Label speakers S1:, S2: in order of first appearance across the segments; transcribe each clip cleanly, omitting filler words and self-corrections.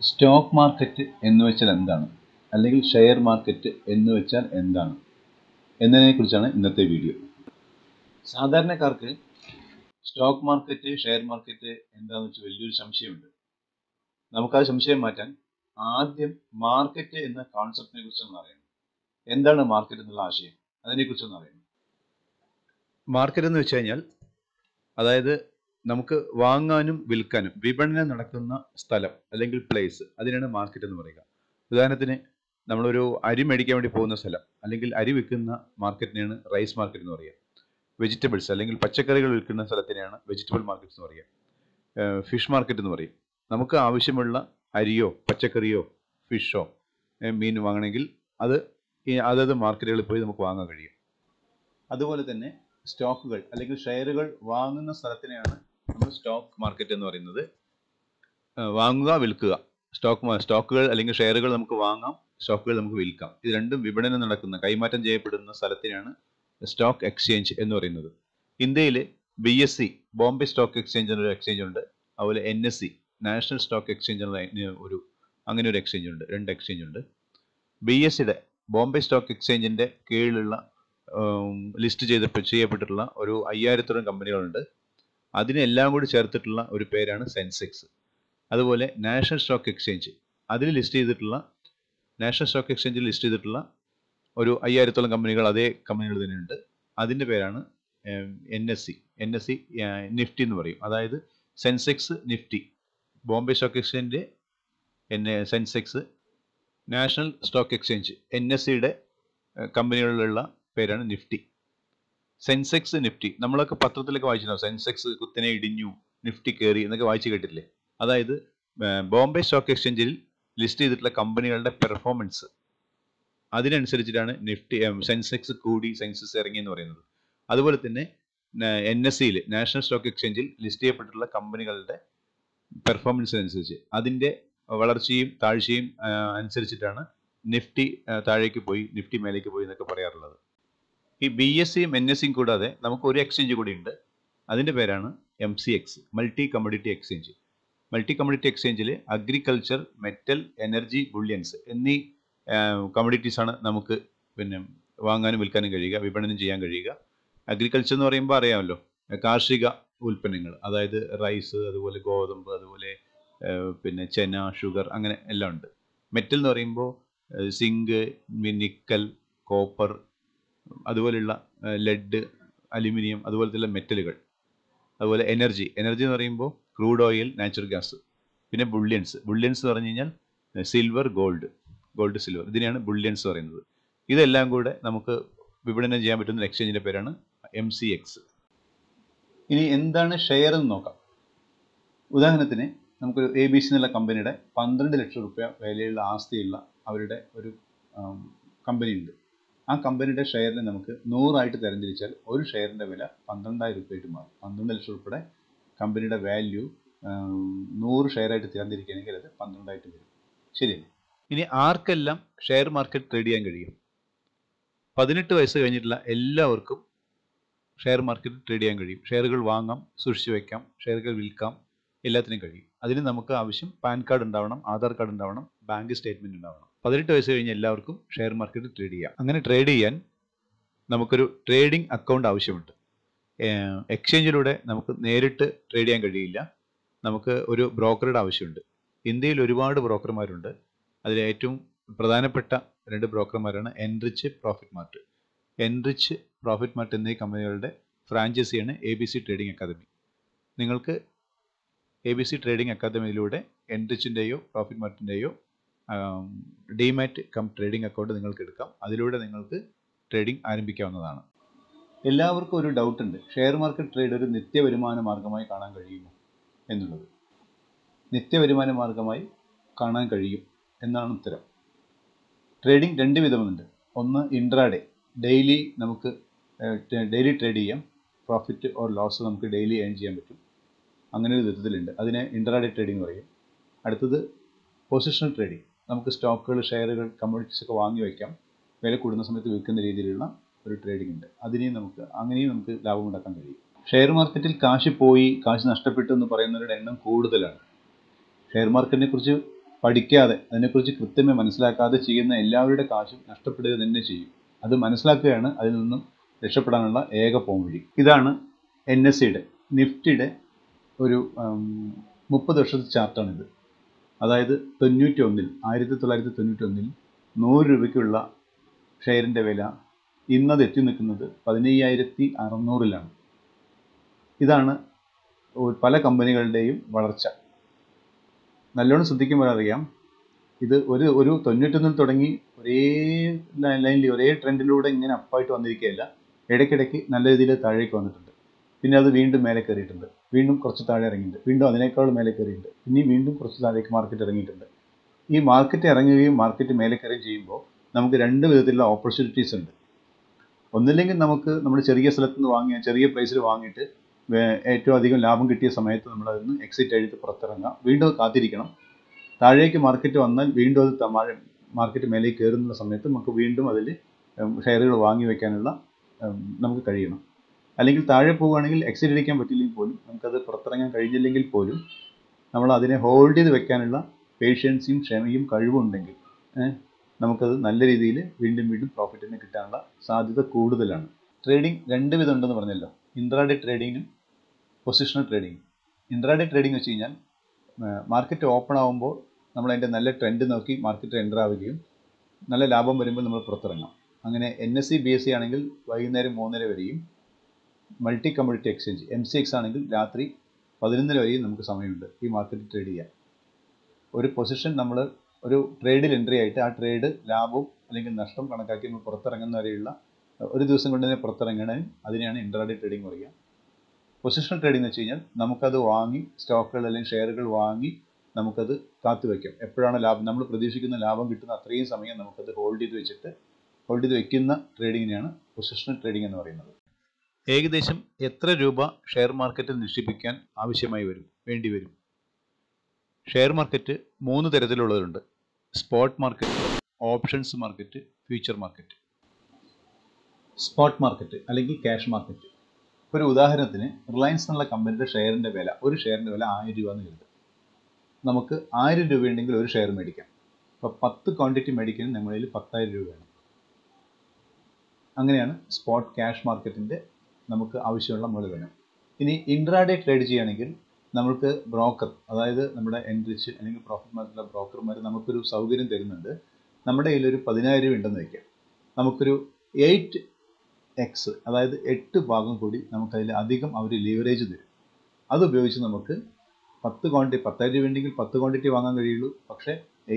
S1: Stock market എന്ന് വെച്ചാൽ എന്താണ്, അല്ലെങ്കിൽ ഷെയർ മാർക്കറ്റ് എന്ന് വെച്ചാൽ എന്താണ് എന്നതിനെക്കുറിച്ചാണ് ഇന്നത്തെ വീഡിയോ. സാധാരണക്കാർക്ക് സ്റ്റോക്ക് മാർക്കറ്റ്, ഷെയർ മാർക്കറ്റ് എന്താണെന്ന് വെച്ചാൽ വലിയൊരു സംശയമുണ്ട്. നമുക്ക് ആ സംശയം മാറ്റാൻ ആദ്യം മാർക്കറ്റ് എന്ന കോൺസെപ്റ്റിനെ കുറിച്ചൊന്ന് അറിയണം. എന്താണ് മാർക്കറ്റ് എന്നുള്ള ആശയം, അതിനെക്കുറിച്ചൊന്ന് അറിയണം. മാർക്കറ്റ് എന്ന് വെച്ച് കഴിഞ്ഞാൽ അതായത് നമുക്ക് വാങ്ങാനും വിൽക്കാനും വിപണനം നടക്കുന്ന സ്ഥലം അല്ലെങ്കിൽ പ്ലേസ്, അതിനാണ് മാർക്കറ്റ് എന്ന് പറയുക. ഉദാഹരണത്തിന് നമ്മളൊരു അരി മേടിക്കാൻ വേണ്ടി പോകുന്ന സ്ഥലം അല്ലെങ്കിൽ അരി വിൽക്കുന്ന മാർക്കറ്റിനെയാണ് റൈസ് മാർക്കറ്റ് എന്ന് പറയുക. വെജിറ്റബിൾസ് അല്ലെങ്കിൽ പച്ചക്കറികൾ വിൽക്കുന്ന സ്ഥലത്തിനെയാണ് വെജിറ്റബിൾ മാർക്കറ്റ് എന്ന് പറയുക. ഫിഷ് മാർക്കറ്റ് എന്ന് പറയും. നമുക്ക് ആവശ്യമുള്ള അരിയോ പച്ചക്കറിയോ ഫിഷോ മീൻ വാങ്ങണമെങ്കിൽ അതത് മാർക്കറ്റുകളിൽ പോയി നമുക്ക് വാങ്ങാൻ കഴിയും. അതുപോലെ തന്നെ സ്റ്റോക്കുകൾ അല്ലെങ്കിൽ ഷെയറുകൾ വാങ്ങുന്ന സ്ഥലത്തിനെയാണ് നമ്മൾ സ്റ്റോക്ക് മാർക്കറ്റ് എന്ന് പറയുന്നത്. വാങ്ങുക, വിൽക്കുക. സ്റ്റോക്കുകൾ അല്ലെങ്കിൽ ഷെയറുകൾ നമുക്ക് വാങ്ങാം, സ്റ്റോക്കുകൾ നമുക്ക് വിൽക്കാം. ഇത് രണ്ടും വിപണനം നടക്കുന്ന, കൈമാറ്റം ചെയ്യപ്പെടുന്ന സ്ഥലത്തിനാണ് സ്റ്റോക്ക് എക്സ്ചേഞ്ച് എന്ന് പറയുന്നത്. ഇന്ത്യയിൽ BSE ബോംബെ സ്റ്റോക്ക് എക്സ്ചേഞ്ച് എന്നൊരു എക്സ്ചേഞ്ച് ഉണ്ട്. അതുപോലെ NSE നാഷണൽ സ്റ്റോക്ക് എക്സ്ചേഞ്ച് അങ്ങനെ ഒരു എക്സ്ചേഞ്ച് ഉണ്ട്. 2 എക്സ്ചേഞ്ച് ഉണ്ട്. BSEയുടെ ബോംബെ സ്റ്റോക്ക് എക്സ്ചേഞ്ചിന്റെ കീഴിലുള്ള ലിസ്റ്റ് ചെയ്യപ്പെട്ടിട്ടുള്ള ഒരു 5000-ഓളം കമ്പനികളുണ്ട്. അതിനെല്ലാം കൂടി ചേർത്തിട്ടുള്ള ഒരു പേരാണ് സെൻസെക്സ്. അതുപോലെ national stock exchange national stock എക്സ്ചേഞ്ചിൽ ലിസ്റ്റ് ചെയ്തിട്ടുള്ള ഒരു 5000-ഓളം കമ്പനികൾ അതേ കമ്പനികൾ തന്നെ ഉണ്ട്. അതിൻ്റെ പേരാണ് NSE നിഫ്റ്റി എന്ന് പറയും. അതായത് സെൻസെക്സ്, നിഫ്റ്റി, ബോംബെ സ്റ്റോക്ക് എക്സ്ചേഞ്ചിൻ്റെ സെൻസെക്സ്, നാഷണൽ സ്റ്റോക്ക് എക്സ്ചേഞ്ച് NSEയുടെ കമ്പനികളിലുള്ള പേരാണ് നിഫ്റ്റി. സെൻസെക്സ്, നിഫ്റ്റി നമ്മളൊക്കെ പത്രത്തിലൊക്കെ വായിച്ചിട്ടുണ്ടാവും. സെൻസെക്സ് കുത്തനെ ഇടിഞ്ഞു, നിഫ്റ്റി കയറി എന്നൊക്കെ വായിച്ചു കേട്ടില്ലേ. അതായത് ബോംബെ സ്റ്റോക്ക് എക്സ്ചേഞ്ചിൽ ലിസ്റ്റ് ചെയ്തിട്ടുള്ള കമ്പനികളുടെ പെർഫോമൻസ് അതിനനുസരിച്ചിട്ടാണ് സെൻസെക്സ് കൂടി സെൻസെക്സ് ഇറങ്ങി എന്ന് പറയുന്നത്. അതുപോലെ തന്നെ NSEയിൽ നാഷണൽ സ്റ്റോക്ക് എക്സ്ചേഞ്ചിൽ ലിസ്റ്റ് ചെയ്യപ്പെട്ടിട്ടുള്ള കമ്പനികളുടെ പെർഫോമൻസിനനുസരിച്ച് അതിൻ്റെ വളർച്ചയും താഴ്ചയും അനുസരിച്ചിട്ടാണ് നിഫ്റ്റി താഴേക്ക് പോയി, നിഫ്റ്റി മേലേക്ക് പോയി എന്നൊക്കെ പറയാറുള്ളത്. ഈ BSEയും NSEയും കൂടാതെ നമുക്ക് ഒരു എക്സ്ചേഞ്ച് കൂടി ഉണ്ട്. അതിൻ്റെ പേരാണ് MCX, multi commodity exchange. Multi commodity എക്സ്ചേഞ്ചിൽ അഗ്രികൾച്ചർ, മെറ്റൽ, എനർജി, ബുള്ളിയൻസ് എന്നീ കമ്മോഡിറ്റീസാണ് നമുക്ക് വാങ്ങാനും വിൽക്കാനും കഴിയുക, വിപണനം ചെയ്യാൻ കഴിയുക. അഗ്രികൾച്ചർ എന്ന് പറയുമ്പോൾ അറിയാമല്ലോ, കാർഷിക ഉൽപ്പന്നങ്ങൾ, അതായത് റൈസ്, അതുപോലെ ഗോതമ്പ്, അതുപോലെ ചെന, ഷുഗർ, അങ്ങനെ എല്ലാം ഉണ്ട്. മെറ്റൽ എന്ന് പറയുമ്പോൾ സിങ്ക്, നിക്കൽ, കോപ്പർ, അതുപോലെയുള്ള ലെഡ്, അലുമിനിയം, അതുപോലത്തെ മെറ്റലുകൾ. അതുപോലെ എനർജി എന്ന് പറയുമ്പോൾ ക്രൂഡ് ഓയിൽ, നാച്ചുറൽ ഗ്യാസ്. പിന്നെ ബുള്ളിയൻസ് എന്ന് പറഞ്ഞു കഴിഞ്ഞാൽ സിൽവർ, ഗോൾഡ്, സിൽവർ, ഇതിനെയാണ് ബുള്ളിയൻസ് പറയുന്നത്. ഇതെല്ലാം കൂടെ നമുക്ക് വിപണനം ചെയ്യാൻ പറ്റുന്ന എക്സ്ചേഞ്ചിൻ്റെ പേരാണ് MCX. ഇനി എന്താണ് ഷെയർ എന്ന് നോക്കാം. ഉദാഹരണത്തിന് നമുക്കൊരു ABC എന്നുള്ള കമ്പനിയുടെ 12 ലക്ഷം രൂപ വിലയുള്ള ആസ്തിയുള്ള അവരുടെ ഒരു കമ്പനി ഉണ്ട്. ആ കമ്പനിയുടെ ഷെയറിനെ നമുക്ക് 100 ആയിട്ട് തരംതിരിച്ചാൽ ഒരു ഷെയറിൻ്റെ വില 12,000 രൂപയായിട്ട് മാറും. 12 ലക്ഷം രൂപയുടെ കമ്പനിയുടെ വാല്യൂ 100 ഷെയറായിട്ട് തരംതിരിക്കുകയാണെങ്കിൽ അത് 12,000 വരും. ശരിയല്ലേ? ഇനി ആർക്കെല്ലാം ഷെയർ മാർക്കറ്റ് ട്രേഡ് ചെയ്യാൻ കഴിയും? 18 വയസ്സ് കഴിഞ്ഞിട്ടുള്ള എല്ലാവർക്കും ഷെയർ മാർക്കറ്റ് ട്രേഡ് ചെയ്യാൻ കഴിയും. ഷെയറുകൾ വാങ്ങാം, സൂക്ഷിച്ചു വയ്ക്കാം, ഷെയറുകൾ വിൽക്കാം, എല്ലാത്തിനും കഴിയും. അതിന് നമുക്ക് ആവശ്യം പാൻ കാർഡ് ഉണ്ടാവണം, ആധാർ കാർഡ് ഉണ്ടാവണം, ബാങ്ക് സ്റ്റേറ്റ്മെൻറ്റ് ഉണ്ടാവണം. 18 വയസ്സ് കഴിഞ്ഞ് എല്ലാവർക്കും ഷെയർ മാർക്കറ്റ് ട്രേഡ് ചെയ്യാം. അങ്ങനെ ട്രേഡ് ചെയ്യാൻ നമുക്കൊരു ട്രേഡിംഗ് അക്കൗണ്ട് ആവശ്യമുണ്ട്. എക്സ്ചേഞ്ചിലൂടെ നമുക്ക് നേരിട്ട് ട്രേഡ് ചെയ്യാൻ കഴിയില്ല. നമുക്ക് ഒരു ബ്രോക്കറുടെ ആവശ്യമുണ്ട്. ഇന്ത്യയിൽ ഒരുപാട് ബ്രോക്കർമാരുണ്ട്. അതിൽ ഏറ്റവും പ്രധാനപ്പെട്ട 2 ബ്രോക്കർമാരാണ് Enrich, Profit Mart. Enrich, Profit Mart എന്നീ കമ്പനികളുടെ ഫ്രാഞ്ചൈസിയാണ് ABC ട്രേഡിംഗ് അക്കാദമി. നിങ്ങൾക്ക് ABC ട്രേഡിംഗ് അക്കാദമിയിലൂടെ എൻറിച്ചിൻ്റെയോ പ്രോഫിറ്റ് മാർട്ടിൻ്റെയോ ഡിമാറ്റ് ട്രേഡിംഗ് അക്കൗണ്ട് നിങ്ങൾക്ക് എടുക്കാം. അതിലൂടെ നിങ്ങൾക്ക് ട്രേഡിംഗ് ആരംഭിക്കാവുന്നതാണ്. എല്ലാവർക്കും ഒരു ഡൗട്ടുണ്ട്, ഷെയർ മാർക്കറ്റ് ട്രേഡ് ഒരു നിത്യവരുമാന മാർഗമായി കാണാൻ കഴിയുമോ എന്നുള്ളത്. നിത്യവരുമാന മാർഗമായി കാണാൻ കഴിയും എന്നാണ് ഉത്തരം. ട്രേഡിംഗ് 2 വിധമുണ്ട്. ഒന്ന് ഇൻട്രാഡേ, ഡെയിലി നമുക്ക് ഡെയിലി ട്രേഡ് ചെയ്യാം. പ്രോഫിറ്റ് ഓർ ലോസ് നമുക്ക് ഡെയിലി ഏൺ ചെയ്യാൻ പറ്റും. അങ്ങനെ ഒരു വിധത്തിലുണ്ട്. അതിനെ ഇൻട്രാഡേ ട്രേഡിംഗ് പറയും. അടുത്തത് പൊസിഷണൽ ട്രേഡിംഗ്. നമുക്ക് സ്റ്റോക്കുകൾ, ഷെയറുകൾ, കമ്മോഡിറ്റീസ് ഒക്കെ വാങ്ങി വയ്ക്കാം. വില കൂടുന്ന സമയത്ത് വിൽക്കുന്ന രീതിയിലുള്ള ഒരു ട്രേഡിംഗ് ഉണ്ട്. അങ്ങനെയും നമുക്ക് ലാഭമുണ്ടാക്കാൻ കഴിയും. ഷെയർ മാർക്കറ്റിൽ കാശ് പോയി, കാശ് നഷ്ടപ്പെട്ടു എന്ന് പറയുന്നവരുടെ എണ്ണം കൂടുതലാണ്. ഷെയർ മാർക്കറ്റിനെ കുറിച്ച് പഠിക്കാതെ അതിനെക്കുറിച്ച് കൃത്യമായി മനസ്സിലാക്കാതെ ചെയ്യുന്ന എല്ലാവരുടെ കാശും നഷ്ടപ്പെടുക തന്നെ ചെയ്യും. അത് മനസ്സിലാക്കുകയാണ് അതിൽ നിന്നും രക്ഷപ്പെടാനുള്ള ഏക പോംവഴി. ഇതാണ് NSEയുടെ നിഫ്റ്റിയുടെ ഒരു 30 വർഷത്തെ ചാർട്ടാണിത്. അതായത് 1991 100 രൂപയ്ക്കുള്ള ഷെയറിൻ്റെ വില ഇന്നത് എത്തി നിൽക്കുന്നത് 15,600-ലാണ്. ഇതാണ് പല കമ്പനികളുടെയും വളർച്ച. നല്ലോണം ശ്രദ്ധിക്കുമ്പോൾ അറിയാം, ഇത് ഒരു 91 തുടങ്ങി ഒരേ ലൈനിൽ ഒരേ ട്രെൻഡിലൂടെ ഇങ്ങനെ അപ്പായിട്ട് വന്നിരിക്കുകയല്ല. ഇടയ്ക്കിടയ്ക്ക് നല്ല രീതിയിൽ താഴേക്ക് വന്നിട്ടുണ്ട്. പിന്നെ അത് വീണ്ടും മേലെ കയറിയിട്ടുണ്ട്, വീണ്ടും കുറച്ച് താഴെ ഇറങ്ങിയിട്ടുണ്ട്, വീണ്ടും അതിനേക്കാൾ മേലെ കയറിയിട്ടുണ്ട്, ഇനി വീണ്ടും കുറച്ച് താഴേക്ക് മാർക്കറ്റ് ഇറങ്ങിയിട്ടുണ്ട്. ഈ മാർക്കറ്റ് ഇറങ്ങുകയും മാർക്കറ്റ് മേലെ കയറുകയും ചെയ്യുമ്പോൾ നമുക്ക് രണ്ട് വിധത്തിലുള്ള ഓപ്പർച്യൂണിറ്റീസ് ഉണ്ട്. ഒന്നില്ലെങ്കിൽ നമുക്ക് നമ്മുടെ ചെറിയ സ്ഥലത്ത് നിന്ന് വാങ്ങിയ ചെറിയ പ്രൈസിൽ വാങ്ങിയിട്ട് ഏറ്റവും അധികം ലാഭം കിട്ടിയ സമയത്ത് നമ്മൾ അതിൽ നിന്ന് എക്സിറ്റ് എഴുതി പുറത്തിറങ്ങാം. വീണ്ടും അത് കാത്തിരിക്കണം. താഴേക്ക് മാർക്കറ്റ് വന്നാൽ വീണ്ടും അത് മാർക്കറ്റ് മേലേക്ക് കയറുന്ന സമയത്ത് നമുക്ക് വീണ്ടും അതിൽ ഷെയറുകൾ വാങ്ങി വയ്ക്കാനുള്ള നമുക്ക് കഴിയണം. അല്ലെങ്കിൽ താഴെ പോവുകയാണെങ്കിൽ എക്സിറ്റ് അടിക്കാൻ പറ്റില്ലെങ്കിൽ പോലും, നമുക്കത് പുറത്തിറങ്ങാൻ കഴിഞ്ഞില്ലെങ്കിൽ പോലും നമ്മൾ അതിനെ ഹോൾഡ് ചെയ്ത് വെക്കാനുള്ള പേഷ്യൻസും ക്ഷമയും കഴിവുണ്ടെങ്കിൽ നമുക്കത് നല്ല രീതിയിൽ വീണ്ടും വീണ്ടും പ്രോഫിറ്റിന് കിട്ടാനുള്ള സാധ്യത കൂടുതലാണ്. ട്രേഡിംഗ് രണ്ട് വിധം ഉണ്ടെന്ന് പറഞ്ഞല്ലോ, ഇൻട്രാഡേ ട്രേഡിങ്ങും പൊസിഷണൽ ട്രേഡിങ്ങും. ഇൻട്രാഡേ ട്രേഡിംഗ് വെച്ച് കഴിഞ്ഞാൽ മാർക്കറ്റ് ഓപ്പൺ ആകുമ്പോൾ നമ്മൾ അതിൻ്റെ നല്ല ട്രെൻഡ് നോക്കി മാർക്കറ്റ് എൻ്റർ ആവുകയും നല്ല ലാഭം വരുമ്പോൾ നമ്മൾ പുറത്തിറങ്ങാം. അങ്ങനെ NSE BSE ആണെങ്കിൽ വൈകുന്നേരം 3:30 വരെയും, മൾട്ടി കമ്മ്യൂണിറ്റി എക്സ്ചേഞ്ച് MCX ആണെങ്കിൽ രാത്രി 11 വരെയും നമുക്ക് സമയമുണ്ട് ഈ മാർക്കറ്റ് ട്രേഡ് ചെയ്യാൻ. ഒരു പൊസിഷൻ നമ്മൾ ഒരു ട്രേഡിൽ എൻട്രി ആയിട്ട് ആ ട്രേഡ് ലാഭവും അല്ലെങ്കിൽ നഷ്ടം കണക്കാക്കി നമ്മൾ പുറത്തിറങ്ങുന്ന വരെയുള്ള ഒരു ദിവസം കൊണ്ട് തന്നെ പുറത്തിറങ്ങണതിന് അതിനെയാണ് ഇൻട്രാഡേ ട്രേഡിംഗ് പറയുക. പൊസിഷണൽ ട്രേഡിംഗ് എന്ന് വെച്ച് കഴിഞ്ഞാൽ നമുക്കത് വാങ്ങി സ്റ്റോക്കുകൾ അല്ലെങ്കിൽ ഷെയറുകൾ വാങ്ങി നമുക്കത് കാത്തു വയ്ക്കാം. എപ്പോഴാണ് ലാഭം നമ്മൾ പ്രതീക്ഷിക്കുന്ന ലാഭം കിട്ടുന്ന അത്രയും സമയം നമുക്കത് ഹോൾഡ് ചെയ്ത് വയ്ക്കുന്ന ട്രേഡിങ്ങിനെയാണ് പൊസിഷണൽ ട്രേഡിംഗ് എന്ന് പറയുന്നത്. ഏകദേശം എത്ര രൂപ ഷെയർ മാർക്കറ്റിൽ നിക്ഷേപിക്കാൻ വേണ്ടി വരും? ഷെയർ മാർക്കറ്റ് 3 തരത്തിലുള്ളതുണ്ട്: spot market, options market, future market. Spot market അല്ലെങ്കിൽ ക്യാഷ് മാർക്കറ്റ്. ഒരു ഉദാഹരണത്തിന് റിലയൻസ് എന്നുള്ള കമ്പനിയുടെ ഷെയറിൻ്റെ വില, ഒരു ഷെയറിൻ്റെ വില 1000 രൂപ എന്ന് കരുതുക. നമുക്ക് 1000 രൂപ ഉണ്ടെങ്കിൽ ഒരു ഷെയർ മേടിക്കാം. അപ്പോൾ 10 ക്വാണ്ടിറ്റി മേടിക്കാൻ നമ്മുടെ കയ്യിൽ 10,000 രൂപ വേണം. അങ്ങനെയാണ് സ്പോട്ട് ക്യാഷ് മാർക്കറ്റിൻ്റെ നമുക്ക് ആവശ്യമുള്ള മൂലധനം. ഇനി ഇൻട്രാഡേ ട്രേഡ് ചെയ്യുകയാണെങ്കിൽ നമുക്ക് ബ്രോക്കർ, അതായത് നമ്മുടെ എൻറിച്ച് അല്ലെങ്കിൽ പ്രോഫിറ്റ് മാർക്കറ്റുള്ള ബ്രോക്കർമാർ നമുക്കൊരു സൗകര്യം തരുന്നുണ്ട്. നമ്മുടെ കയ്യിലൊരു 10,000 രൂപ ഉണ്ടെന്ന് വയ്ക്കാം. നമുക്കൊരു 8x, അതായത് 8 ഭാഗം കൂടി നമുക്കതിൽ അധികം അവർ ലിവറേജ് തരും. അതുപയോഗിച്ച് നമുക്ക് 10,000 രൂപ ഉണ്ടെങ്കിൽ 10 ക്വാണ്ടിറ്റി വാങ്ങാൻ കഴിയുള്ളൂ. പക്ഷേ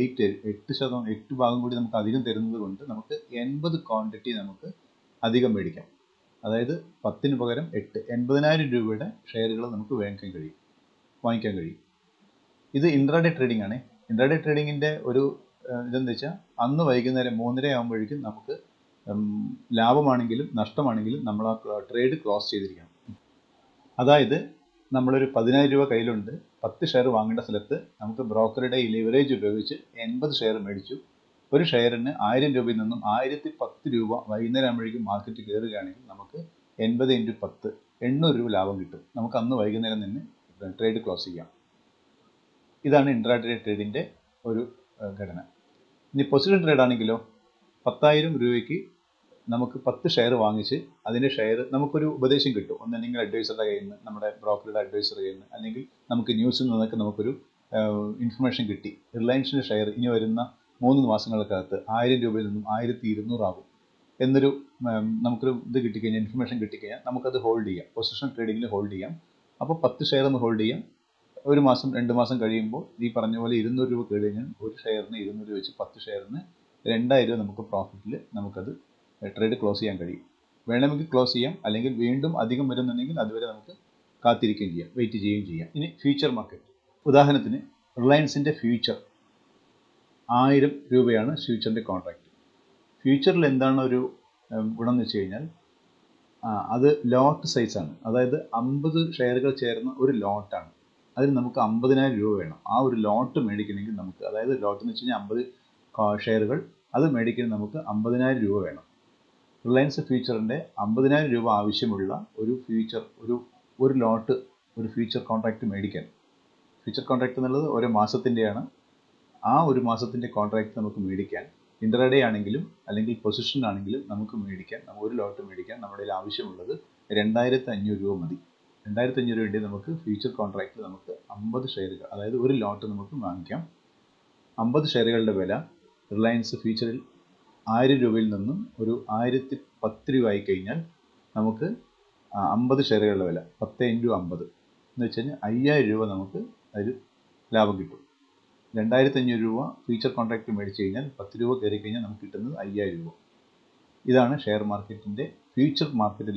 S1: 8 ഭാഗം കൂടി നമുക്ക് അധികം തരുന്നത് കൊണ്ട് നമുക്ക് 80 ക്വാണ്ടിറ്റി നമുക്ക് അധികം മേടിക്കാം. അതായത് 10ന് പകരം 8, 80,000 രൂപയുടെ ഷെയറുകൾ നമുക്ക് വാങ്ങിക്കാൻ കഴിയും. ഇത് ഇൻട്രാഡേ ട്രേഡിംഗ് ആണ്. ഇൻട്രാഡേ ട്രേഡിങ്ങിൻ്റെ ഒരു ഇതെന്ന് വെച്ചാൽ അന്ന് വൈകുന്നേരം 3:30 ആകുമ്പോഴേക്കും നമുക്ക് ലാഭമാണെങ്കിലും നഷ്ടമാണെങ്കിലും നമ്മൾ ആ ട്രേഡ് ക്ലോസ് ചെയ്തിരിക്കണം. അതായത് നമ്മളൊരു 10,000 രൂപ കയ്യിലുണ്ട്, 10 ഷെയർ വാങ്ങേണ്ട സ്ഥലത്ത് നമുക്ക് ബ്രോക്കറുടെ ഈ ലിവറേജ് ഉപയോഗിച്ച് 80 ഷെയർ മേടിച്ചു. ഒരു ഷെയറിന് 1000 രൂപയിൽ നിന്നും 1010 രൂപ വൈകുന്നേരം ആകുമ്പോഴേക്കും മാർക്കറ്റ് കയറുകയാണെങ്കിൽ നമുക്ക് 80 × 10 800 രൂപ ലാഭം കിട്ടും. നമുക്ക് അന്ന് വൈകുന്നേരം തന്നെ ട്രേഡ് ക്ലോസ് ചെയ്യാം. ഇതാണ് ഇൻട്രാഡേ ട്രേഡിൻ്റെ ഒരു ഘടന. ഇനി പൊസിഷൻ ട്രേഡ് ആണെങ്കിലോ 10,000 രൂപയ്ക്ക് നമുക്ക് 10 ഷെയർ വാങ്ങിച്ച് അതിൻ്റെ ഷെയർ നമുക്കൊരു ഉപദേശം കിട്ടും. ഒന്നല്ലെങ്കിൽ അഡ്വൈസറുടെ കയ്യിൽ നിന്ന്, നമ്മുടെ ബ്രോക്കറുടെ അഡ്വൈസറുടെ കയ്യിൽ നിന്ന്, അല്ലെങ്കിൽ നമുക്ക് ന്യൂസിൽ നിന്നൊക്കെ നമുക്കൊരു ഇൻഫർമേഷൻ കിട്ടി. റിലയൻസിൻ്റെ ഷെയർ ഇനി വരുന്ന 3 മാസങ്ങൾക്കകത്ത് 1000 രൂപയിൽ നിന്നും 1200 ആകും എന്നൊരു നമുക്കൊരു ഇത് കിട്ടിക്കഴിഞ്ഞാൽ, ഇൻഫർമേഷൻ കിട്ടിക്കഴിഞ്ഞാൽ നമുക്കത് ഹോൾഡ് ചെയ്യാം. പൊസിഷൻ ട്രേഡിങ്ങിൽ ഹോൾഡ് ചെയ്യാം. അപ്പോൾ 10 ഷെയർ ഒന്ന് ഹോൾഡ് ചെയ്യാം. 1 മാസം 2 മാസം കഴിയുമ്പോൾ ഈ പറഞ്ഞ പോലെ 200 രൂപ കേട് കഴിഞ്ഞാൽ ഒരു ഷെയറിന് 200 വെച്ച് 10 ഷെയറിന് 2000 രൂപ നമുക്ക് പ്രോഫിറ്റിൽ നമുക്കത് ട്രേഡ് ക്ലോസ് ചെയ്യാൻ കഴിയും. വേണമെങ്കിൽ ക്ലോസ് ചെയ്യാം, അല്ലെങ്കിൽ വീണ്ടും അധികം വരുന്നുണ്ടെങ്കിൽ അതുവരെ നമുക്ക് കാത്തിരിക്കുകയും ചെയ്യാം, വെയിറ്റ് ചെയ്യുകയും ചെയ്യാം. ഇനി ഫ്യൂച്ചർ മാർക്കറ്റ്. ഉദാഹരണത്തിന് റിലയൻസിൻ്റെ ഫ്യൂച്ചർ 1000 രൂപയാണ് ഫ്യൂച്ചറിൻ്റെ കോൺട്രാക്റ്റ്. ഫ്യൂച്ചറിൽ എന്താണ് ഒരു ഗുണം എന്ന് വെച്ച് കഴിഞ്ഞാൽ അത് ലോട്ട് സൈസാണ്. അതായത് 50 ഷെയറുകൾ ചേർന്ന ഒരു ലോട്ടാണ്. അതിന് നമുക്ക് 50,000 രൂപ വേണം. ആ ഒരു ലോട്ട് മേടിക്കണമെങ്കിൽ നമുക്ക്, അതായത് ലോട്ട് എന്ന് വെച്ച് കഴിഞ്ഞാൽ 50 ഷെയറുകൾ, അത് മേടിക്കണമെങ്കിൽ നമുക്ക് 50,000 രൂപ വേണം. റിലയൻസ് ഫ്യൂച്ചറിൻ്റെ 50,000 രൂപ ആവശ്യമുള്ള ഒരു ഫ്യൂച്ചർ, ഒരു ലോട്ട്, ഒരു ഫ്യൂച്ചർ കോൺട്രാക്റ്റ് മേടിക്കാൻ. ഫ്യൂച്ചർ കോൺട്രാക്റ്റ് എന്നുള്ളത് ഓരോ മാസത്തിൻ്റെയാണ്. ആ ഒരു മാസത്തിൻ്റെ കോൺട്രാക്റ്റ് നമുക്ക് മേടിക്കാൻ ഇൻട്രാഡേ ആണെങ്കിലും അല്ലെങ്കിൽ പൊസിഷൻ ആണെങ്കിലും നമുക്ക് മേടിക്കാൻ, ഒരു ലോട്ട് മേടിക്കാൻ നമ്മുടെ കയ്യിൽ ആവശ്യമുള്ളത് 2500 രൂപ മതി. 2500 വേണ്ടി നമുക്ക് ഫ്യൂച്ചർ കോൺട്രാക്റ്റിൽ നമുക്ക് 50 ഷെയറുകൾ, അതായത് ഒരു ലോട്ട് നമുക്ക് വാങ്ങിക്കാം. 50 ഷെയറുകളുടെ വില റിലയൻസ് ഫ്യൂച്ചറിൽ 1000 രൂപയിൽ നിന്നും ഒരു 1010 രൂപ ആയി കഴിഞ്ഞാൽ നമുക്ക് 50 ഷെയറുകളുടെ വില 10 × 50 എന്ന് വെച്ച് കഴിഞ്ഞാൽ 5000 രൂപ നമുക്ക് അതിൽ ലാഭം കിട്ടും. 2500 രൂപ ഫ്യൂച്ചർ കോൺട്രാക്റ്റ് മേടിച്ച് കഴിഞ്ഞാൽ 10 രൂപ കയറി കഴിഞ്ഞാൽ നമുക്ക് കിട്ടുന്നത് 5000 രൂപ. ഇതാണ് ഷെയർ മാർക്കറ്റിൻ്റെ ഫ്യൂച്ചർ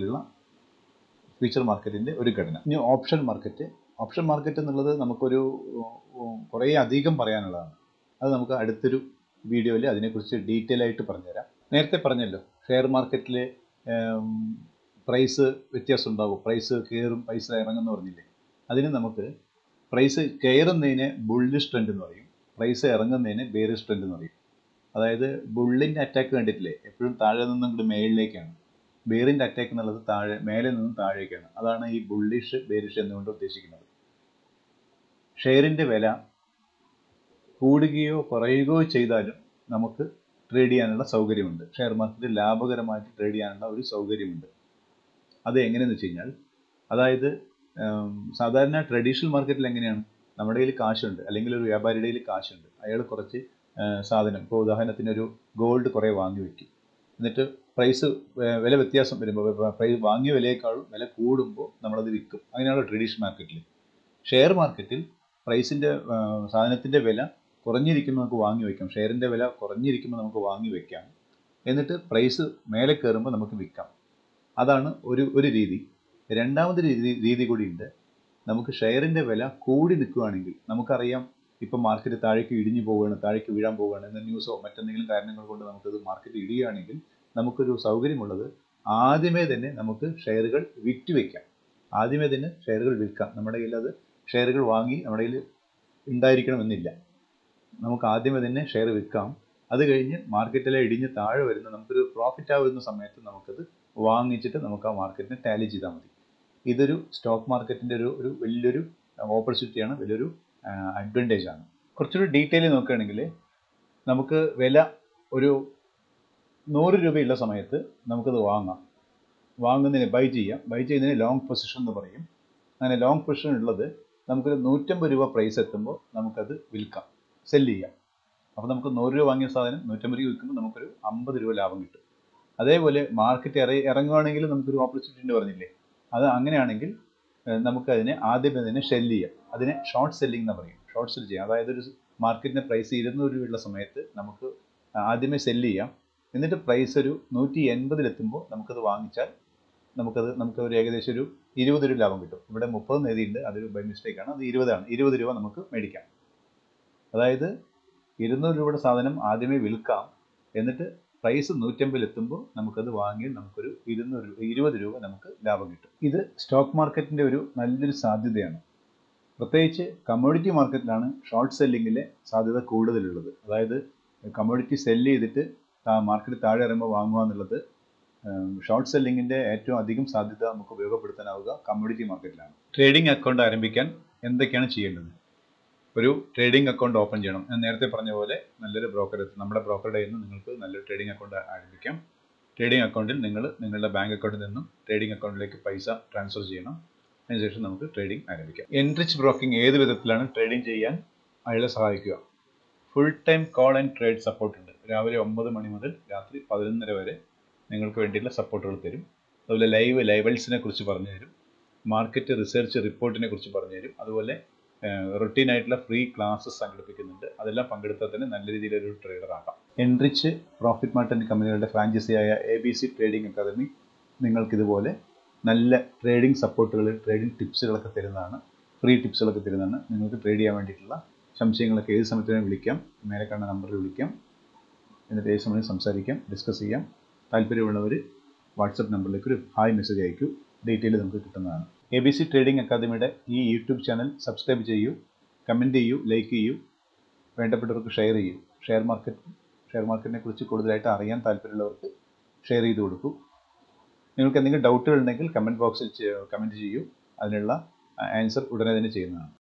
S1: മാർക്കറ്റിൻ്റെ ഒരു ഘടന. ഇനി ഓപ്ഷൻ മാർക്കറ്റ് എന്നുള്ളത് നമുക്കൊരു കുറേ അധികം പറയാനുള്ളതാണ്. അത് നമുക്ക് അടുത്തൊരു വീഡിയോയിൽ അതിനെക്കുറിച്ച് ഡീറ്റെയിൽ ആയിട്ട് പറഞ്ഞുതരാം. നേരത്തെ പറഞ്ഞല്ലോ, ഷെയർ മാർക്കറ്റിൽ പ്രൈസ് വ്യത്യാസം ഉണ്ടാകും, പ്രൈസ് കയറും പൈസ ഇറങ്ങുമെന്ന് പറഞ്ഞില്ലേ. അതിന് നമുക്ക് പ്രൈസ് കയറുന്നതിനെ ബുള്ളിഷ് ട്രെൻഡ് എന്ന് പറയും, പ്രൈസ് ഇറങ്ങുന്നതിന് ബെയറിഷ് ട്രെൻഡ് എന്ന് പറയും. അതായത് ബുള്ളിൻ്റെ അറ്റാക്ക് കണ്ടിട്ടില്ലേ, എപ്പോഴും താഴെ നിന്നും ഇങ്ങോട്ട് മേളിലേക്കാണ്. ബെയറിൻ്റെ അറ്റാക്ക് എന്നുള്ളത് മേലെ നിന്നും താഴേക്കാണ്. അതാണ് ഈ ബുള്ളിഷ് ബെയറിഷ് എന്നുകൊണ്ട് ഉദ്ദേശിക്കുന്നത്. ഷെയറിൻ്റെ വില കൂടുകയോ കുറയുകയോ ചെയ്താലും നമുക്ക് ട്രേഡ് ചെയ്യാനുള്ള സൗകര്യമുണ്ട്. ഷെയർ മാർക്കറ്റിൽ ലാഭകരമായിട്ട് ട്രേഡ് ചെയ്യാനുള്ള ഒരു സൗകര്യമുണ്ട്. അത് എങ്ങനെയെന്ന് വെച്ച് കഴിഞ്ഞാൽ, അതായത് സാധാരണ ട്രഡീഷണൽ മാർക്കറ്റിൽ എങ്ങനെയാണ്, നമ്മുടെ കയ്യിൽ കാശുണ്ട് അല്ലെങ്കിൽ ഒരു വ്യാപാരിയുടെ കയ്യിൽ കാശുണ്ട്, അയാൾ കുറച്ച് സാധനം, ഇപ്പോൾ ഉദാഹരണത്തിന് ഒരു ഗോൾഡ് കുറേ വാങ്ങി വയ്ക്കും. എന്നിട്ട് പ്രൈസ് വില വ്യത്യാസം വരുമ്പോൾ, പ്രൈസ് വാങ്ങിയ വിലയേക്കാളും വില കൂടുമ്പോൾ നമ്മളത് വിൽക്കും. അങ്ങനെയാണ് ട്രഡീഷണൽ മാർക്കറ്റിൽ. ഷെയർ മാർക്കറ്റിൽ പ്രൈസിൻ്റെ സാധനത്തിൻ്റെ വില കുറഞ്ഞിരിക്കുമ്പോൾ നമുക്ക് വാങ്ങി വയ്ക്കാം, ഷെയറിൻ്റെ വില കുറഞ്ഞിരിക്കുമ്പോൾ നമുക്ക് വാങ്ങി വയ്ക്കാം. എന്നിട്ട് പ്രൈസ് മേലെ കയറുമ്പോൾ നമുക്ക് വിൽക്കാം. അതാണ് ഒരു രീതി. രണ്ടാമത് രീതി കൂടിയുണ്ട്. നമുക്ക് ഷെയറിൻ്റെ വില കൂടി നിൽക്കുകയാണെങ്കിൽ, നമുക്കറിയാം ഇപ്പം മാർക്കറ്റ് താഴേക്ക് ഇടിഞ്ഞു പോവുകയാണ്, താഴേക്ക് വീഴാൻ പോവുകയാണ് എന്ന ന്യൂസോ മറ്റെന്തെങ്കിലും കാരണങ്ങൾ കൊണ്ട് നമുക്കത് മാർക്കറ്റ് ഇടിയുകയാണെങ്കിൽ നമുക്കൊരു സൗകര്യമുള്ളത് ആദ്യമേ തന്നെ നമുക്ക് ഷെയറുകൾ വിറ്റ് വയ്ക്കാം. ആദ്യമേ തന്നെ ഷെയറുകൾ വിൽക്കാം. നമ്മുടെ കയ്യിൽ അത് ഷെയറുകൾ വാങ്ങി നമ്മുടെ കയ്യിൽ ഉണ്ടായിരിക്കണമെന്നില്ല. നമുക്ക് ആദ്യമേ തന്നെ ഷെയർ വിൽക്കാം. അത് കഴിഞ്ഞ് മാർക്കറ്റിലെ ഇടിഞ്ഞ് താഴെ വരുന്ന നമുക്കൊരു പ്രോഫിറ്റ് ആവുന്ന സമയത്ത് നമുക്കത് വാങ്ങിച്ചിട്ട് നമുക്ക് ആ മാർക്കറ്റിനെ ടാലി ചെയ്താൽ മതി. ഇതൊരു സ്റ്റോക്ക് മാർക്കറ്റിൻ്റെ ഒരു വലിയൊരു ഓപ്പർച്യൂണിറ്റിയാണ്, വലിയൊരു അഡ്വാൻറ്റേജ് ആണ്. കുറച്ചുകൂടി ഡീറ്റെയിൽ നോക്കുകയാണെങ്കിൽ, നമുക്ക് വില ഒരു 100 രൂപയുള്ള സമയത്ത് നമുക്കത് വാങ്ങുന്നതിന് ബൈ ചെയ്യുന്നതിന് ലോങ് പൊസിഷൻ എന്ന് പറയും. അങ്ങനെ ലോങ് പൊസിഷൻ ഉള്ളത് നമുക്കൊരു 150 രൂപ പ്രൈസ് എത്തുമ്പോൾ നമുക്കത് വിൽക്കാം, സെല്ല് ചെയ്യാം. അപ്പോൾ നമുക്ക് 100 രൂപ വാങ്ങിയ സാധനം 150 രൂപ വിൽക്കുമ്പോൾ നമുക്കൊരു 50 രൂപ ലാഭം കിട്ടും. അതേപോലെ മാർക്കറ്റ് ഇറങ്ങുകയാണെങ്കിൽ നമുക്കൊരു ഓപ്പർച്യൂണിറ്റി പറഞ്ഞില്ലേ, അത് അങ്ങനെയാണെങ്കിൽ നമുക്കതിനെ ആദ്യമേ തന്നെ സെല്ല് ചെയ്യാം. അതിനെ ഷോർട്ട് സെല്ലിംഗ് എന്ന് പറയും. ഷോർട്ട് സെല് ചെയ്യാം. അതായത് ഒരു മാർക്കറ്റിൻ്റെ പ്രൈസ് 200 രൂപയുള്ള സമയത്ത് നമുക്ക് ആദ്യമേ സെല്ല് ചെയ്യാം. എന്നിട്ട് പ്രൈസ് ഒരു 180 എത്തുമ്പോൾ നമുക്കത് വാങ്ങിച്ചാൽ നമുക്ക് ഒരു ഏകദേശം ഒരു 20 രൂപ ലാഭം കിട്ടും. ഇവിടെ 30 എഴുതിയിട്ടുണ്ട്, അതൊരു ബൈ മിസ്റ്റേക്കാണ്. അത് 20 ആണ്. 20 രൂപ നമുക്ക് മേടിക്കാം. അതായത് 200 രൂപയുടെ സാധനം ആദ്യമേ വിൽക്കാം. എന്നിട്ട് പ്രൈസ് 150 എത്തുമ്പോൾ നമുക്കത് വാങ്ങി നമുക്കൊരു 20 രൂപ നമുക്ക് ലാഭം കിട്ടും. ഇത് സ്റ്റോക്ക് മാർക്കറ്റിൻ്റെ ഒരു നല്ലൊരു സാധ്യതയാണ്. പ്രത്യേകിച്ച് കമ്മോഡിറ്റി മാർക്കറ്റിലാണ് ഷോർട്ട് സെല്ലിങ്ങിലെ സാധ്യത കൂടുതലുള്ളത്. അതായത് കമ്മോഡിറ്റി സെല്ല് ചെയ്തിട്ട് മാർക്കറ്റ് താഴെ ഇറങ്ങുമ്പോൾ വാങ്ങുക എന്നുള്ളത് ഷോർട്ട് സെല്ലിങ്ങിൻ്റെ ഏറ്റവും അധികം സാധ്യത നമുക്ക് ഉപയോഗപ്പെടുത്താനാവുക കമ്മോഡിറ്റി മാർക്കറ്റിലാണ്. ട്രേഡിംഗ് അക്കൗണ്ട് ആരംഭിക്കാൻ എന്തൊക്കെയാണ് ചെയ്യേണ്ടത്? ഒരു ട്രേഡിംഗ് അക്കൗണ്ട് ഓപ്പൺ ചെയ്യണം. ഞാൻ നേരത്തെ പറഞ്ഞ പോലെ നല്ലൊരു നമ്മുടെ ബ്രോക്കറുടെ നിന്ന് നിങ്ങൾക്ക് നല്ലൊരു ട്രേഡിംഗ് അക്കൗണ്ട് ആരംഭിക്കാം. ട്രേഡിംഗ് അക്കൗണ്ടിൽ നിങ്ങളുടെ ബാങ്ക് അക്കൗണ്ടിൽ നിന്നും ട്രേഡിംഗ് അക്കൗണ്ടിലേക്ക് പൈസ ട്രാൻസ്ഫർ ചെയ്യണം. അതിനുശേഷം നമുക്ക് ട്രേഡിംഗ് ആരംഭിക്കാം. എൻറിച്ച് ബ്രോക്കിംഗ് ഏത് വിധത്തിലാണ് ട്രേഡിംഗ് ചെയ്യാൻ അയാളെ സഹായിക്കുക? Full time call and trade support ഉണ്ട്. രാവിലെ 9 മണി മുതൽ രാത്രി 11:30 വരെ നിങ്ങൾക്ക് വേണ്ടിയുള്ള സപ്പോർട്ടുകൾ തരും. അതുപോലെ ലൈവൽസിനെ കുറിച്ച് പറഞ്ഞു തരും. മാർക്കറ്റ് റിസർച്ച് റിപ്പോർട്ടിനെ കുറിച്ച് പറഞ്ഞു തരും. അതുപോലെ റൊട്ടീനായിട്ടുള്ള ഫ്രീ ക്ലാസ്സസ് സംഘടിപ്പിക്കുന്നുണ്ട്. അതെല്ലാം പങ്കെടുത്താൽ തന്നെ നല്ല രീതിയിലൊരു ട്രേഡർ ആകാം. എൻറിച്ച്, പ്രോഫിറ്റ് മാർട്ട് എന്നീ കമ്പനികളുടെ ഫ്രാഞ്ചൈസിയായ ABC ട്രേഡിംഗ് അക്കാദമി നിങ്ങൾക്കിതുപോലെ നല്ല ട്രേഡിംഗ് സപ്പോർട്ടുകൾ, ട്രേഡിംഗ് ടിപ്സുകളൊക്കെ തരുന്നതാണ്. ഫ്രീ ടിപ്സുകളൊക്കെ തരുന്നതാണ്. നിങ്ങൾക്ക് ട്രേഡ് ചെയ്യാൻ വേണ്ടിയിട്ടുള്ള സംശയങ്ങളൊക്കെ ഏത് സമയത്തും വിളിക്കാം. മേലെ കാണുന്ന നമ്പറിൽ വിളിക്കാം. എന്നിട്ട് ഏത് സമയം സംസാരിക്കാം, ഡിസ്കസ് ചെയ്യാം. താല്പര്യമുള്ളവർ വാട്സപ്പ് നമ്പറിലേക്ക് ഒരു ഹായ് മെസ്സേജ് അയക്കൂ. ഡീറ്റെയിൽ നമുക്ക് കിട്ടുന്നതാണ്. ABC ട്രേഡിംഗ് അക്കാദമിയുടെ ഈ യൂട്യൂബ് ചാനൽ സബ്സ്ക്രൈബ് ചെയ്യൂ, കമൻറ്റ് ചെയ്യൂ, ലൈക്ക് ചെയ്യൂ, വേണ്ടപ്പെട്ടവർക്ക് ഷെയർ ചെയ്യൂ. ഷെയർ മാർക്കറ്റിനെ കുറിച്ച് കൂടുതലായിട്ട് അറിയാൻ താല്പര്യമുള്ളവർക്ക് ഷെയർ ചെയ്ത് കൊടുക്കൂ. നിങ്ങൾക്ക് എന്തെങ്കിലും ഡൗട്ടുകൾ ഉണ്ടെങ്കിൽ കമൻറ്റ് ബോക്സിൽ കമൻറ്റ് ചെയ്യൂ. അതിനുള്ള ആൻസർ ഉടനെ തന്നെ ചെയ്യുന്നതാണ്.